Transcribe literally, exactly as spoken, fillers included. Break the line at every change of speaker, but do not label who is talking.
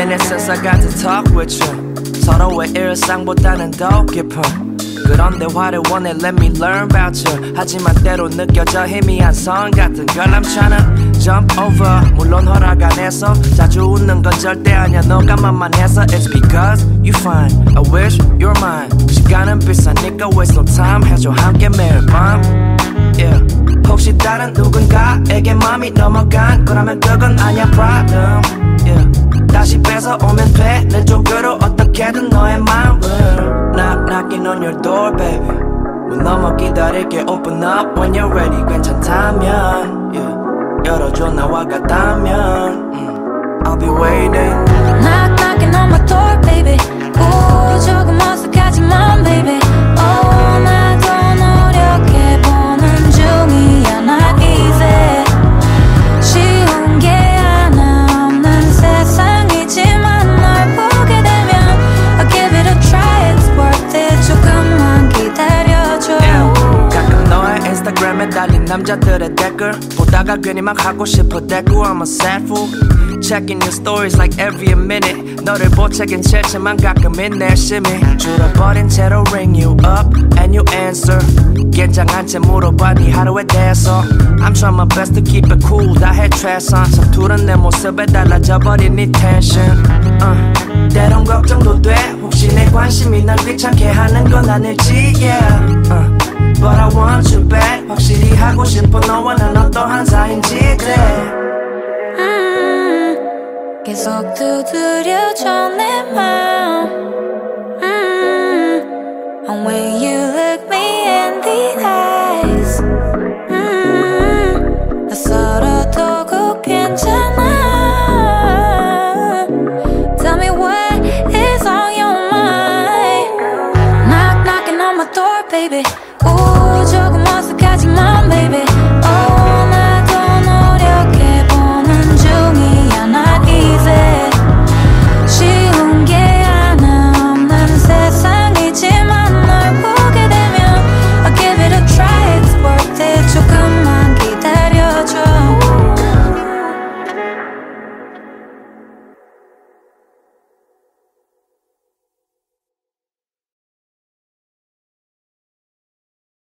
minute since I got to talk with you. 서로의 일상보다는 더 깊은 그런 대화를 원해 let me learn about you. 하지만 때로 느껴져 희미한 선 같은 걸 I'm tryna jump over. 물론 허락 안 해서 자주 웃는 건 절대 아니야 너가 만만해서 It's because you fine I wish you're mine. 시간은 비싸니까 waste no time 해줘 함께 매일 밤 yeah. 혹시 다른 누군가에게 맘이 넘어간 거라면 그건 아니야 problem yeah. 다시 뺏어오면 되는 쪽으로 어떻게든 너의 마음을 Knock knocking on your door baby 문 넘어 기다릴게 open up when you're ready 괜찮다면 yeah. 열어줘 나와 같다면 mm. I'll be waiting
Knock knocking on my door baby 오 조금 어색하지만 baby oh 나도 노력해보는 중이야 not easy 쉬운 게 하나 없는 세상이지만 널 보게 되면 I'll give it a try it's worth it 조금만 기다려줘
yeah. 가끔 너의 인스타그램에 달린 남자들의 댓글 보다가 괜히 막 하고 싶어 대꾸 I'm a sad fool Checking your stories like every minute 너를 보채긴 싫지만 가끔은 내심이 줄어버린 채로 ring you up and you answer 긴장한 채 물어봐 네 하루에 대해서 I'm trying my best to keep it cool 다해 최선 서투른 내 모습에 달라져버린 네 tension uh, 때론 걱정도 돼 혹시 내 관심이 널 귀찮게 하는 건 아닐지 yeah uh, But I want you back 확실히 하고 싶어 너와 난 어떠한 사이인지
음, 계속 두드려줘 내 맘 음, And when you look me in the eyes 음, 나 서로 꼭 괜찮아 Tell me what is on your mind Knock knocking on my door baby 오 조금 어색하지만 baby